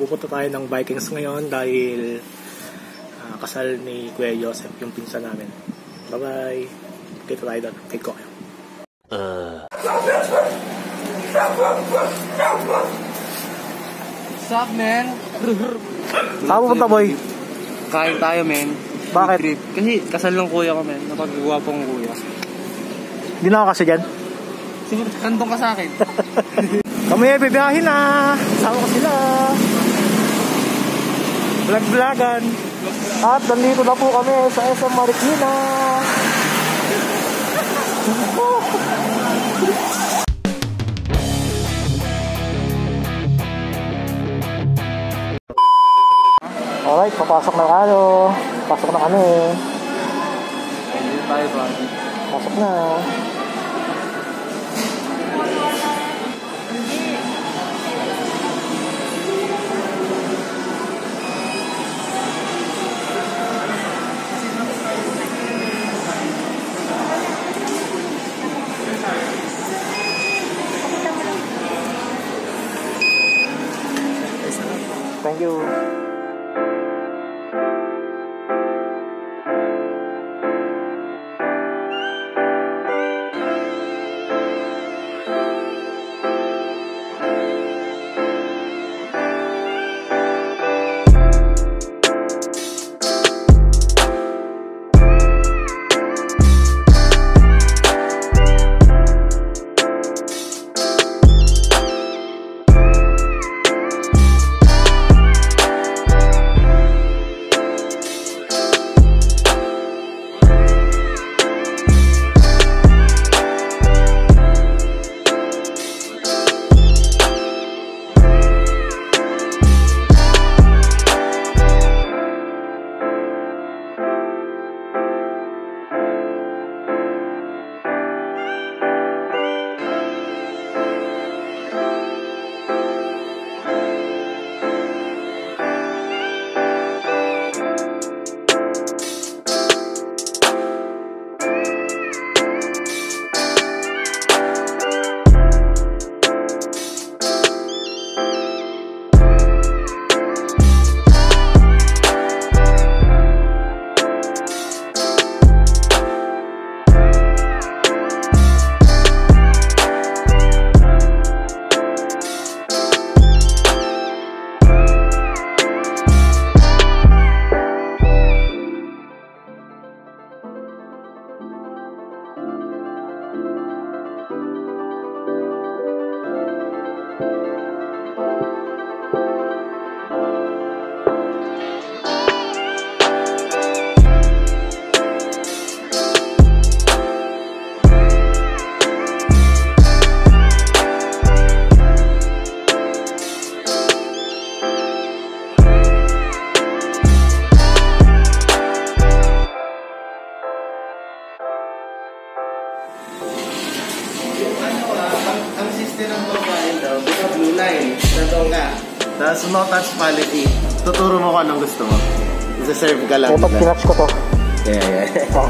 pupunta tayo ng Vikings ngayon dahil kasal ni Kuya Joseph, yung pinsan namin. Bye-bye. Kita tayo doon. Take ko kayo. What's up, man? Saan pupunta, boy? Kain tayo, man. Bakit? Trip. Kasi kasal ng kuya ko, man. Napagwapong kuya. Hindi na ako kasi dyan. Siguro, kantong ka sa akin. Kami bibiyahin na. Sama ko sila. Vlog-vlogan. At nandito na po kami sa SM Marikina. Alright, papasok na tayo. Pasok na kami. Hindi tayo ba? Pasok na. Thank you. Ang system ng pagkain daw, basta blue line, natong ka. Tapos no touch quality. Tuturo mo kung anong gusto mo. Isa-serve ka lang. Dapat pinatch ko to. Yeah. Oh.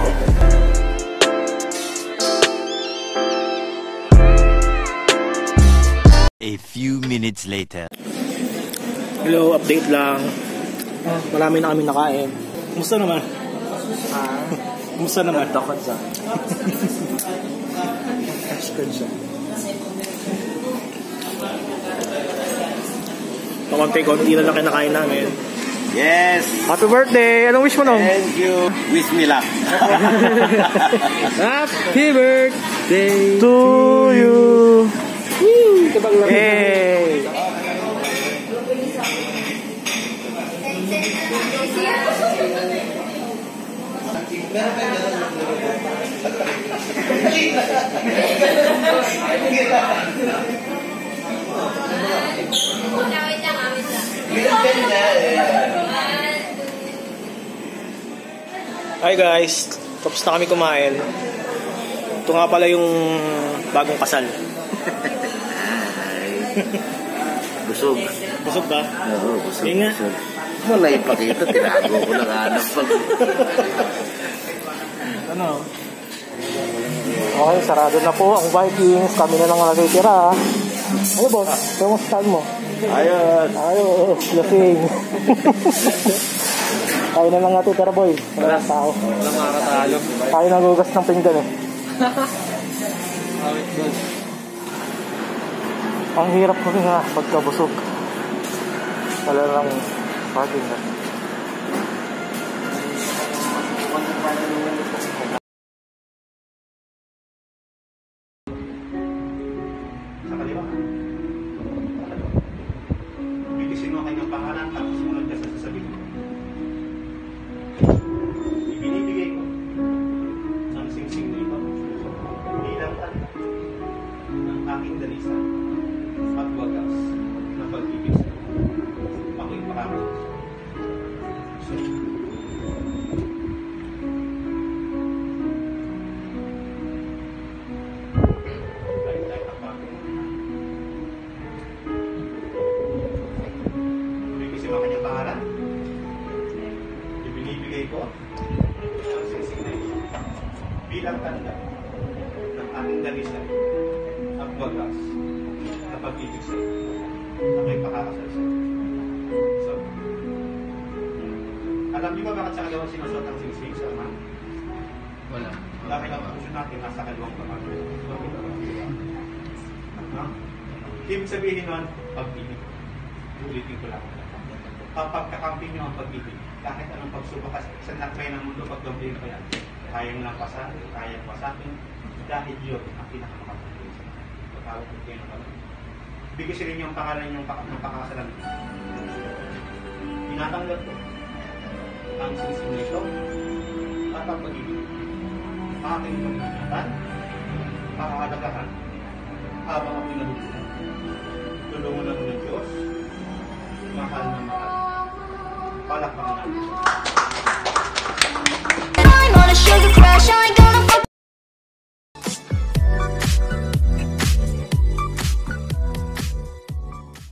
A few minutes later. Hello, update lang. Marami na kami nakain. Kumusta naman? Kumusta naman? Dakot sa. Cash card siya. Konti-konti na lang kinakain namin. Yes! Happy birthday! Anong wish mo nung? Thank you! Wish me luck! Happy birthday to you! Hey! Hi guys, tapos na kami kumain. Ito nga pala yung bagong kasal. Busog. Busog ba? Oo, busog. Yun nga. Wala ipakita, tinago ko lang hanap pag... Ano? Okay, sarado na po ang Vikings. Kami na lang natitira. Ano boss? Kaya mo style mo? Ayos. Ayos, lasing. Tayo na lang nga titira boy. Wala tao. Wala makakatalo. Tayo nagugas ng pinggan eh. Ang hirap ko nga pagkabusog. Wala lang pagin na. Sa kaliwa. Bitisin mo kanyang pangalan tapos sumunod ka sa sasabihin mo. Ibinibigay ko ng singsing na ito bilang tanda ng aking dalisan at wagas na pag-ibig sa ako'y makakalas. So, bitisin mo kanyang pangalan. Ibinibigay ko ang singsing na ito bilang tanda ng aking dalisan at wagas na pag-ibig sa iyo. Ako'y pakakasal sa iyo. So, alam niyo ba bakit sa kaliwang sinusuot ang singsing sa ama? Wala. Dahil ang puso natin nasa kaliwang kamay. No? Ibig sabihin nun, pag-ibig. Ulitin ko lang. Kapag kakampi niyo ang pag-ibig, kahit anong pagsubok sa lakbay ng mundo, pagkampihin ko yan. Kayang lampasan, kayang pasakin, dahil yun ang pinakamakapagpapagin sa mga. Pagkawag ko kayo ng kalang. Bigyan sila niyo ang pangalan niyong pagkakasalan. Tinatanggap ko ang singsing nito at ang pag-ibig. Aking pag-ingatan, pakakalagahan, habang ako'y nabubuhay. Tulungan ako ng Diyos, mahal na mahal. Palakpakan natin. I'm on a sugar crash, I got